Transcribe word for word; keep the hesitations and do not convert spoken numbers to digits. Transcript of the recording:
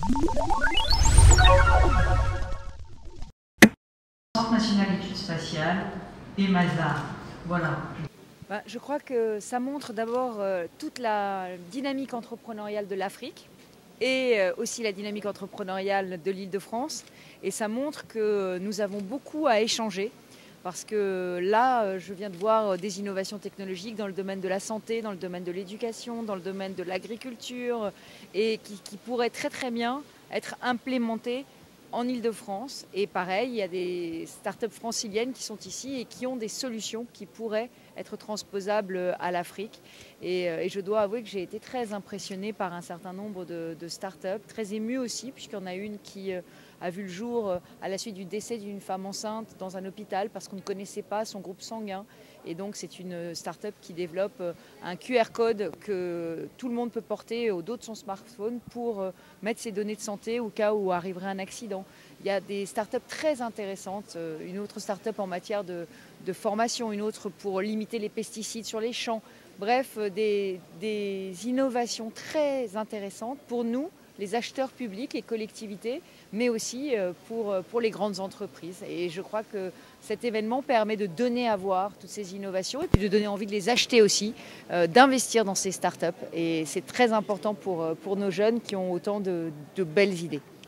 Centre national d'études spatiales et Mazars. Voilà. Ben, je crois que ça montre d'abord euh, toute la dynamique entrepreneuriale de l'Afrique et euh, aussi la dynamique entrepreneuriale de l'Île-de-France. Et ça montre que nous avons beaucoup à échanger. Parce que là, je viens de voir des innovations technologiques dans le domaine de la santé, dans le domaine de l'éducation, dans le domaine de l'agriculture, et qui, qui pourraient très très bien être implémentées en Île-de-France. Et pareil, il y a des startups franciliennes qui sont ici et qui ont des solutions qui pourraient être transposables à l'Afrique. Et, et je dois avouer que j'ai été très impressionnée par un certain nombre de, de startups, très émue aussi, puisqu'il y en a une qui a vu le jour à la suite du décès d'une femme enceinte dans un hôpital parce qu'on ne connaissait pas son groupe sanguin. Et donc c'est une start-up qui développe un Q R code que tout le monde peut porter au dos de son smartphone pour mettre ses données de santé au cas où arriverait un accident. Il y a des start-up très intéressantes, une autre start-up en matière de, de formation, une autre pour limiter les pesticides sur les champs. Bref, des, des innovations très intéressantes pour nous, les acheteurs publics et collectivités, mais aussi pour, pour les grandes entreprises. Et je crois que cet événement permet de donner à voir toutes ces innovations et puis de donner envie de les acheter aussi, euh, d'investir dans ces startups. Et c'est très important pour, pour nos jeunes qui ont autant de, de belles idées.